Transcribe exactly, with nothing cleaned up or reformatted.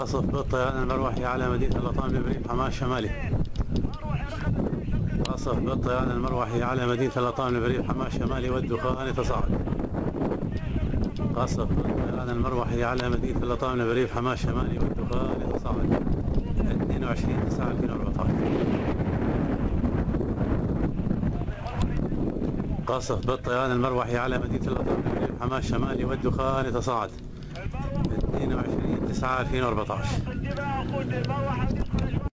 قصف بالطيران المروحي على مدينة اللطام لبريف حماة الشمالي. قصف بالطيران المروحي على مدينة اللطام لبريف حماة الشمالي والدخان يتصاعد. قصف بالطيران المروحي على مدينة اللطام لبريف حماة الشمالي والدخان يتصاعد. اثنين وعشرين تسعة ألفين وأربعة عشر. قصف بالطيران المروحي على مدينة اللطام لبريف حماة الشمالي والدخان يتصاعد. اثنين وعشرين تسعة ألفين وأربعة عشر.